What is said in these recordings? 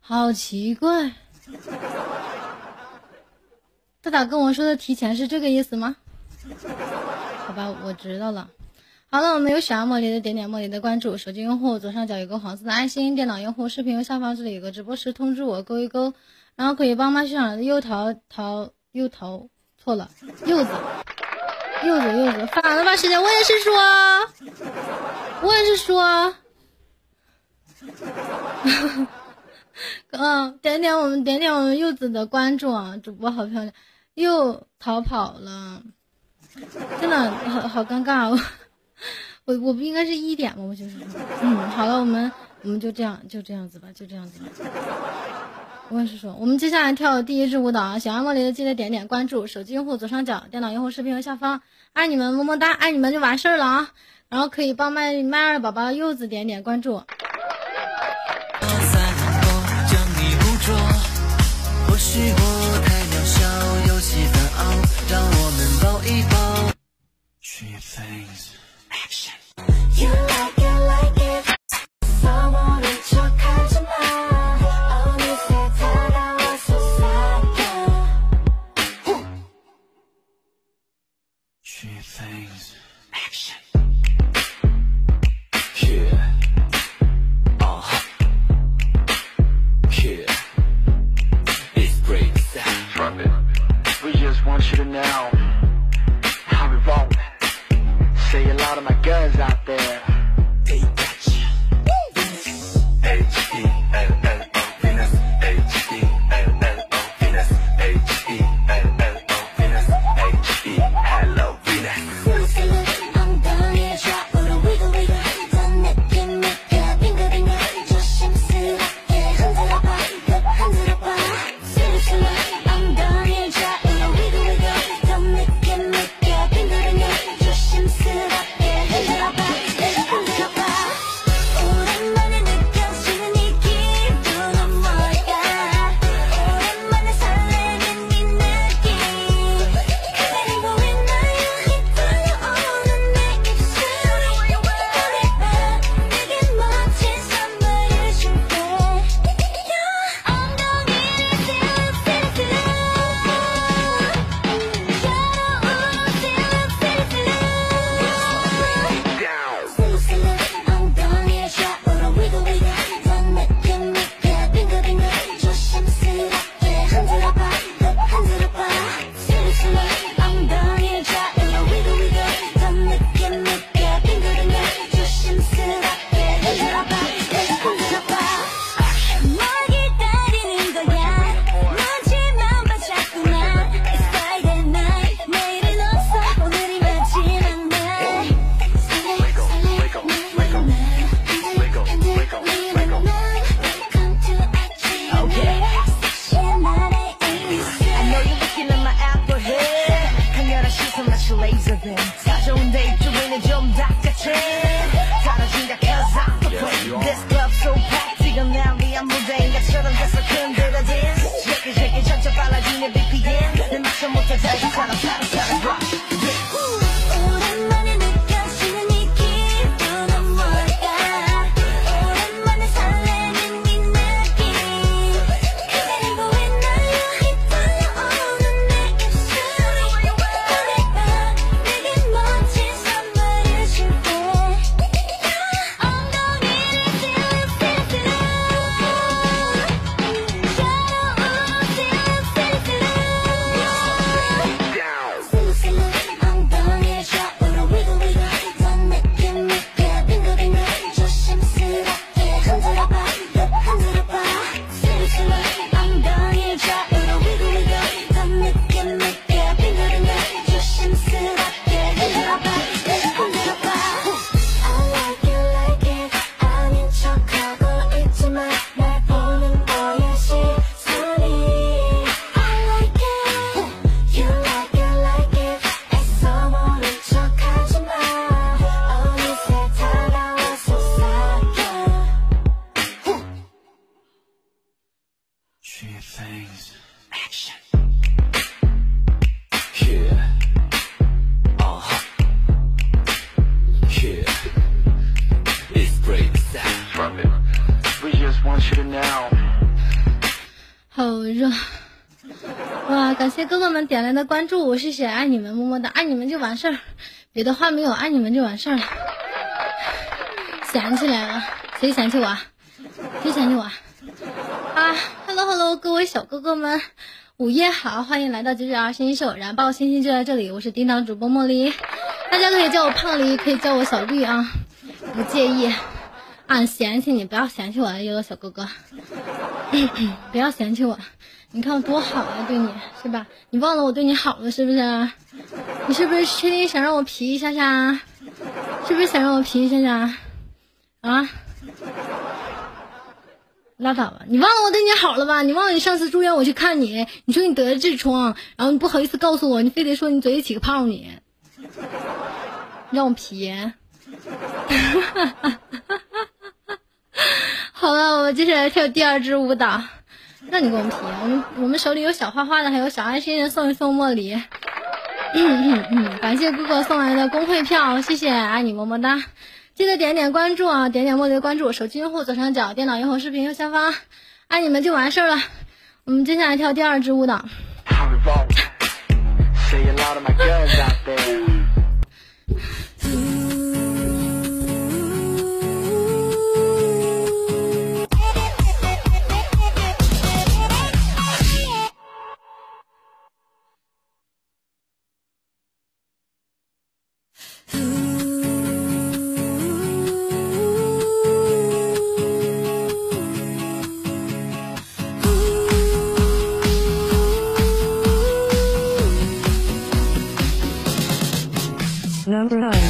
好奇怪。大大跟我说的提前是这个意思吗？好吧，我知道了。好了，我们有喜爱茉莉的点点茉莉的关注，手机用户左上角有个黄色的爱心，电脑用户视频右下方这里有个直播时通知我勾一勾，然后可以帮妈欣赏的柚子反了吧时间，我也是说点点我们柚子的关注啊，主播好漂亮，又逃跑了，真的好尴尬。我不应该是1点吗？我就是好了，我们就这样子吧。我也是说，我们接下来跳第一支舞蹈啊！喜欢茉莉的记得点点关注，手机用户左上角，电脑用户视频右下方，爱你们么么哒，爱你们就完事儿了啊！然后可以帮麦儿宝宝柚子点点关注。或许我太渺小，有几分傲，让我们抱一抱。You like it, someone in 척하지마. 어느새 다가와서 사겨. Three things, action. Yeah. Yeah. It's great sound. Drop it. We just want you to know how we roll. See a lot of my guns out there. They got you. H-E-L-L-O Venus. H-E-L-L-O Venus. H-E-L-L-O Venus. H-E-Hello Venus. 엉덩이에 좌우로 wiggle wiggle. 던 느낌 느껴 빙글빙글. 조심스럽게 흔들어봐. 흔들어봐. 슬슬 엉덩이에 좌우로 wiggle wiggle. 던 느낌 느껴 빙글빙글. 조심스럽게 흔들어봐 흔들어봐 오랜만에 느껴지는 이 기분은 뭘까 오랜만에 설레는 이 느낌 기다리고 있나요 휘둘려오는 내 입술이 꺼내봐 내게 멋진 선물을 줄게 엉덩이를 셀럽셀럽 엉덩이에 좌우로 wiggle wiggle 던 느낌 느껴 빙글빙글 조심스럽게 흔들어봐 흔들어봐 슬슬 엉덩이에 좌우로 wiggle wiggle 던 느낌 느껴 빙글빙글 조심스럽게 흔들어봐 흔들어봐 뭘 기다리는 거야 마지막 봐 자꾸만 It's Friday night 내일은 없어 오늘이 마지막 날 laser beam 사좋은 데이 쪽에는 좀 닥쳤지 사라진다 cause I'm the queen This club so packed 지금 난 위한 무대인 것처럼 됐어 흔들어 dance Shake it shake it 점점 빨라지는 BPM 내 미션 못해 자기처럼 rock 오랜만에 느껴지는 이 기분은 뭘까 오랜만에 설레는 이 느낌 기다리고 있나요 휘둘려오는 내 입술이 꺼내봐 내게 멋진 선물을 줄게 엉덩이를 셀럽셀럽 슬슬 엉덩이에 좌우로 wiggle wiggle 던 느낌 느껴 빙글빙글 조심스럽게 흔들어봐 흔들어봐 슬슬 엉덩이에 좌우로 wiggle wiggle 던 느낌 느껴 빙글빙글 조심스럽게 흔들어봐 흔들어봐 I like it 아닌 척하고 있지만 날 보는 너의 시선이 I like it You like it 애써 모른 척하지마 어느새 다가와서 사겨 Three things action Yeah Yeah It's great sound Drop it We just want you to know 好热。哇，感谢哥哥们点来的关注，谢谢，爱你们，么么哒，爱你们就完事儿，别的话没有，爱你们就完事儿了。嫌弃来了，谁嫌弃我？谁嫌弃我？啊 ，Hello， 各位小哥哥们，午夜好，欢迎来到992新秀，燃爆星星就在这里，我是叮当主播茉莉，大家可以叫我胖梨，可以叫我小绿啊，不介意。嫌弃你，不要嫌弃我了，有个小哥哥，不要嫌弃我。你看我多好呀，对你是吧？你忘了我对你好了是不是？你是不是确定想让我皮一下下？是不是想让我皮一下下？啊？拉倒吧！你忘了我对你好了吧？你忘了你上次住院我去看你，你说你得了痔疮，然后你不好意思告诉我，你非得说你嘴里起个泡你，让我皮。好了，我接下来跳第二支舞蹈。那你给我们皮，我们手里有小花花的，还有小爱心人送一送茉莉。感谢哥哥送来的公会票，谢谢，爱你么么哒。记得点点关注啊，点点茉莉的关注，手机用户左上角，电脑用户视频右下方，爱你们就完事儿了。我们接下来跳第二支舞蹈。 Number 9.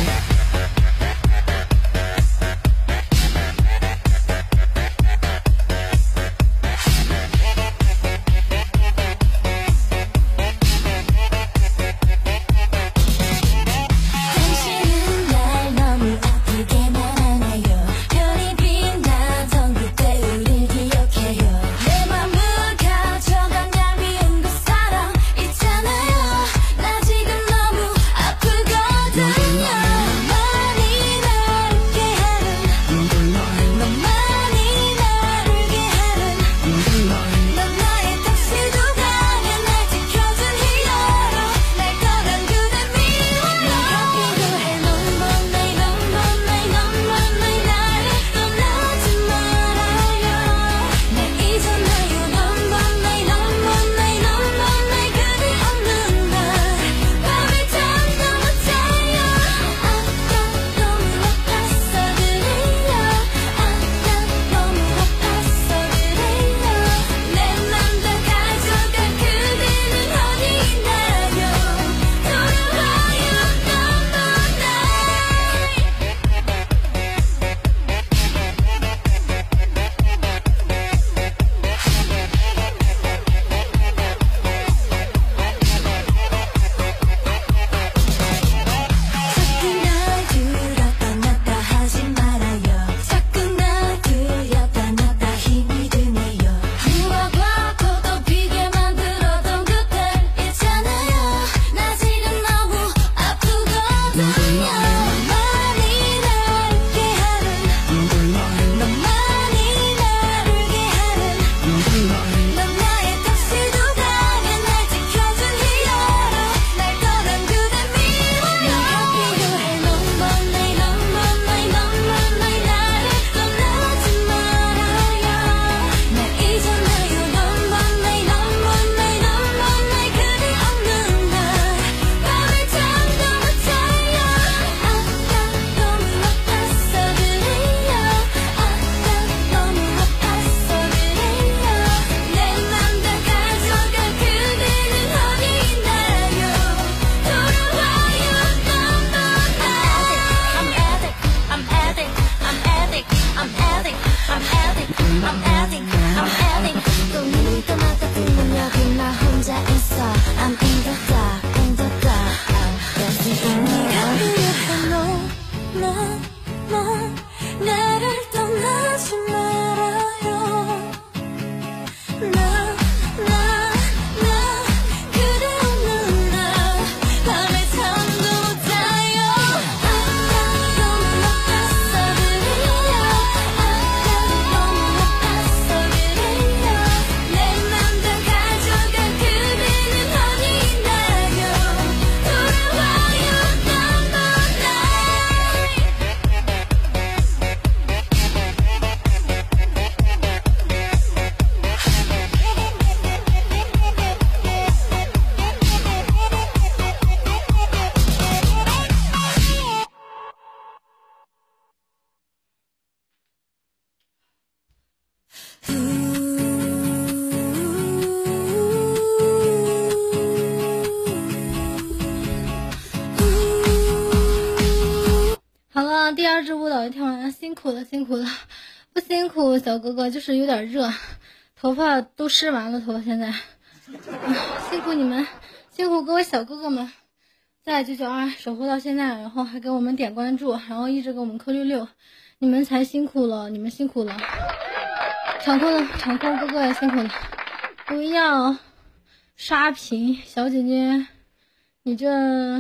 第2支舞蹈也跳完了，辛苦了辛苦了。不辛苦小哥哥，就是有点热，头发都湿完了，头发现在辛苦你们，辛苦各位小哥哥们在992守护到现在，然后还给我们点关注，然后一直给我们扣66，你们才辛苦了，你们辛苦了。场控哥哥也辛苦了。不要刷屏，小姐姐，你这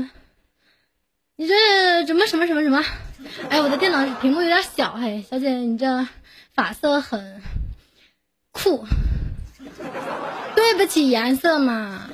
什么？哎，我的电脑屏幕有点小，嘿，小姐你这发色很酷，对不起颜色嘛。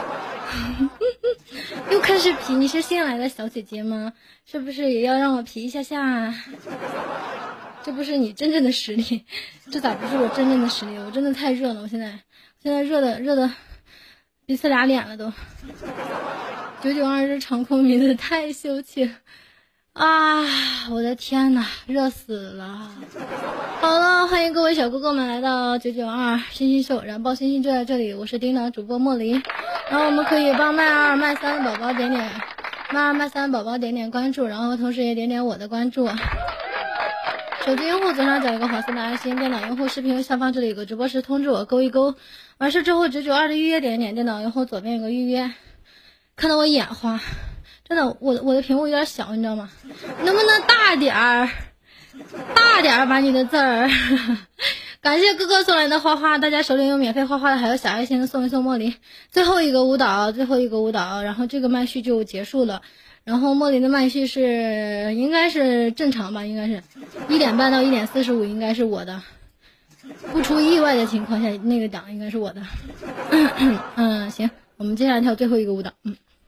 又开始皮，你是新来的小姐姐吗？是不是也要让我皮一下下？这不是你真正的实力，这咋不是我真正的实力？我真的太热了，我现在热的彼此俩脸了都。992这场控迷的太秀气了啊！我的天哪，热死了！好了，欢迎各位小哥哥们来到992星星秀，燃爆星星就在这里，我是叮当主播莫离。然后我们可以帮麦2麦3的宝宝点点麦2麦3宝宝点点关注，然后同时也点点我的关注。手机用户左上角有个黄色的爱心，电脑用户视频右下方这里有个直播时通知我，勾一勾。完事之后992的预约点一点，电脑用户左边有个预约。看到我眼花，真的，我的屏幕有点小，你知道吗？能不能大点儿把你的字儿。感谢哥哥送来的花花，大家手里有免费花花的还有小爱心的送一送莫离。最后一个舞蹈，然后这个麦序就结束了。然后莫离的麦序是应该是正常吧，应该是1点半到1点45，应该是我的，不出意外的情况下那个档应该是我的。行，我们接下来跳最后一个舞蹈。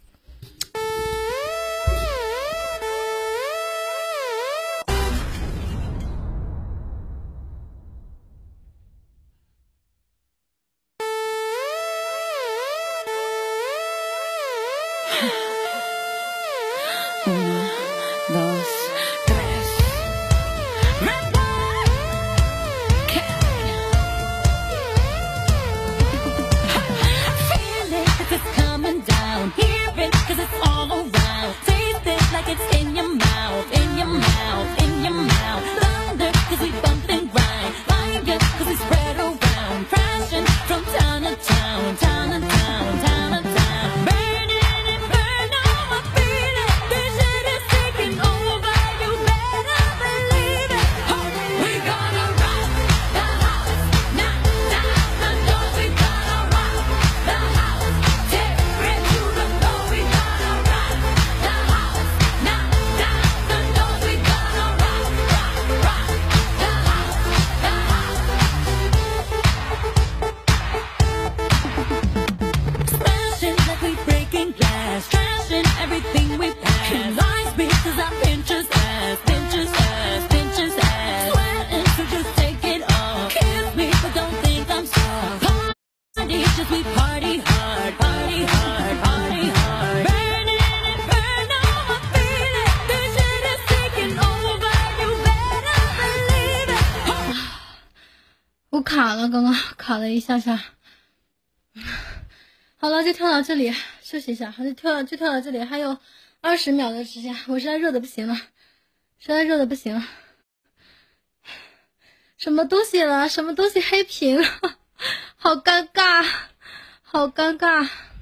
我卡了，刚刚卡了一下下。好了，就跳到这里，休息一下。好，就跳到这里，还有20秒的时间，我实在热的不行了，什么东西了？什么东西黑屏了？好尴尬，好尴尬。